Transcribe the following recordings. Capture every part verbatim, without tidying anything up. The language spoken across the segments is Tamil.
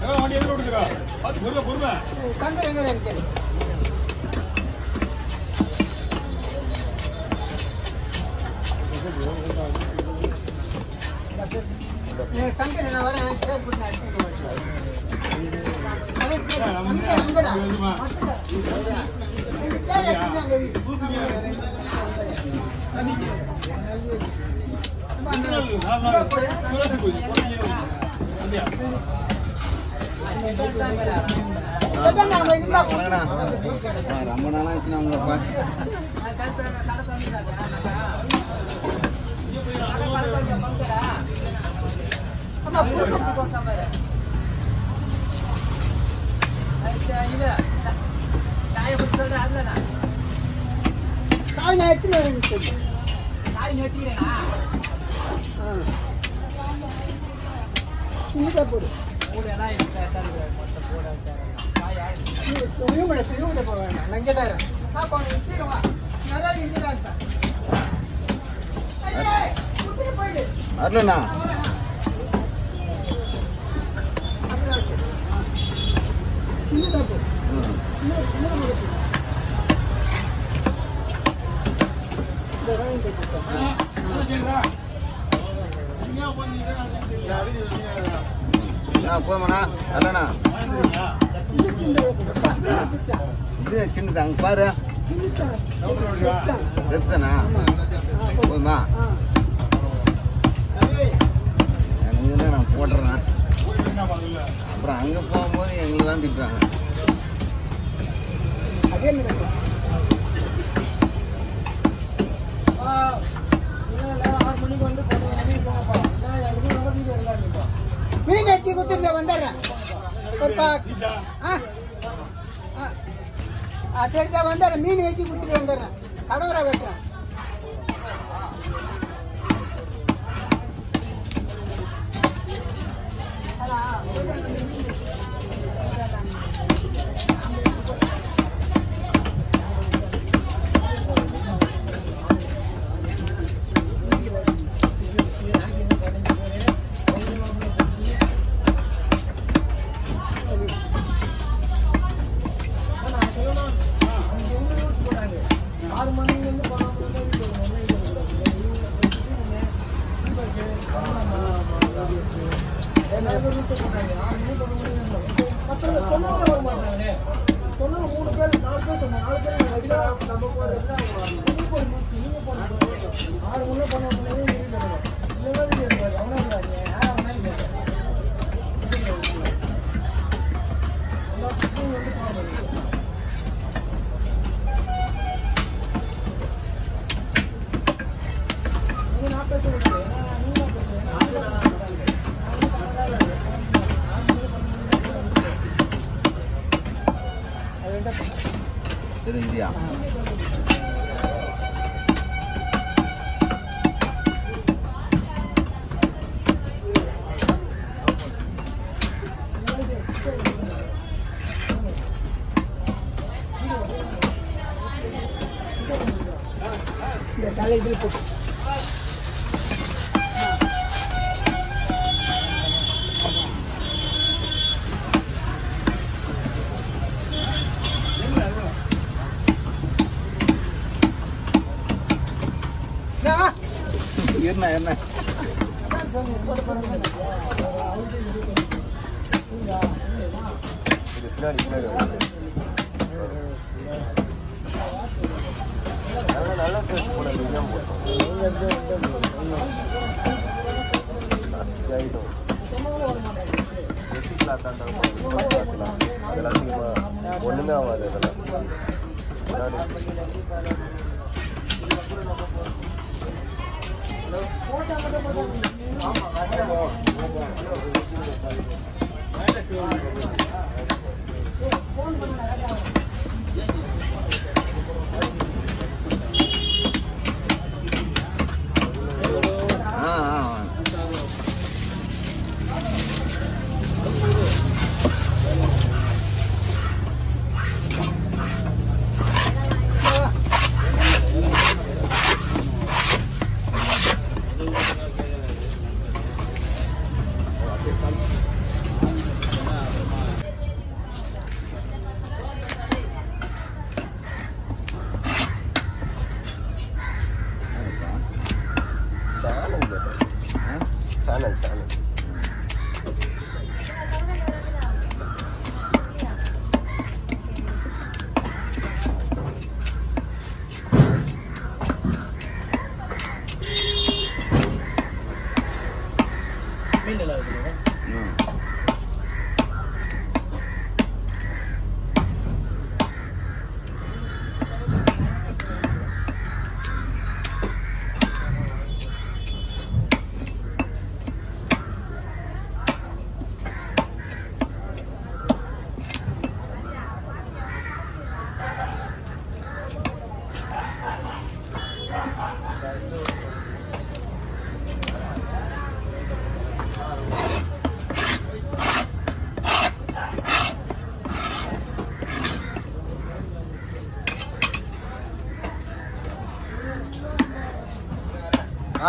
வண்டி எதிர விடுதுடா. பாத்து பொறுமை பொறுமை. தங்கர் எங்க இருக்கு? நீ தங்கர் நான் வரேன். சேர் பண்ணி அடிச்சு வச்சு. அங்க அங்கடா. சேர் எடுத்து அங்க வை. ரொம்ப நாளா உங்களை பார்த்து காய் நான் எடுத்துட்டு வரேன். சின்னதா போடு. வரலண்ணா சின்னதா போடு. போமாண்ணா அல்லண்ணா இது சின்னதா அங்க பாரு பெருசு தானா போதுமா எனக்கு நான் போடுறேன் அப்புறம் அங்க போகும்போது எங்களுக்கு தான் திட்டுறாங்க அதே மீன் எட்டி கொடுத்துருக்க வந்துடுறேன் சரிதான் வந்துடுறேன் மீன் வெட்டி கொடுத்துட்டு வந்துடுறேன் கடவுரா வெட்டுறேன் மூணு பேர் நாலு பேர் நாலு பேர் நம்ம ஆறு முன்னே பண்ண தெரிஞ்சியா இந்த தலை இதில் போட்டு என்ன என்ன நல்ல டேஸ்ட் போட ஒண்ணுமே ஆகாது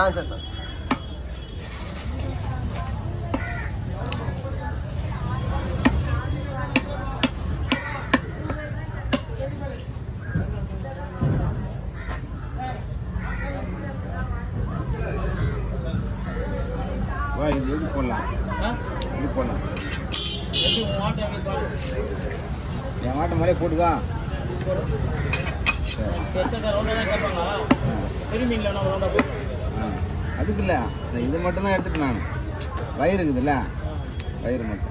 ஆ சரி வா இது எப்படி போடலாம் எப்படி போடலாம் என் மாட்டை மாதிரியே போட்டுக்கா அதுக்கு இல்லை இது மட்டும்தான் எடுத்துட்டு நான் வயிறு இருக்குதுல்ல வயிறு மட்டும்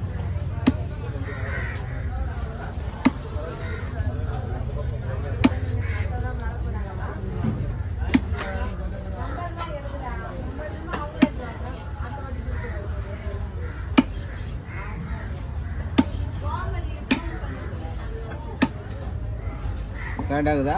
கரெக்டாக இருக்குதா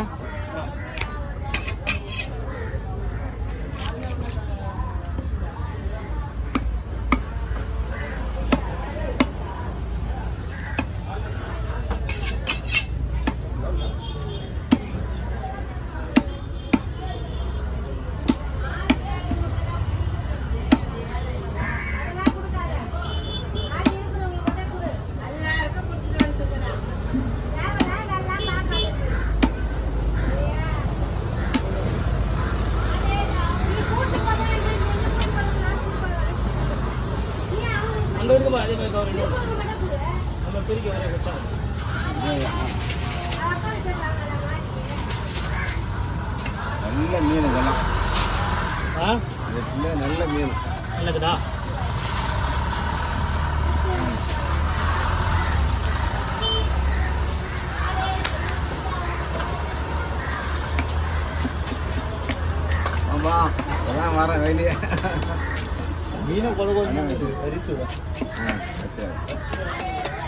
அங்கே இருக்குமா அதே மாதிரி கவர் நம்ம பிரிக்க வர வச்சா நல்ல மீன் இதெல்லாம் ஆ இது நல்ல மீன் நல்லதுடா ஆமா அதான் வரேன் வெளியே மீனை கொலை கொண்டு பரிசு ஆ சரி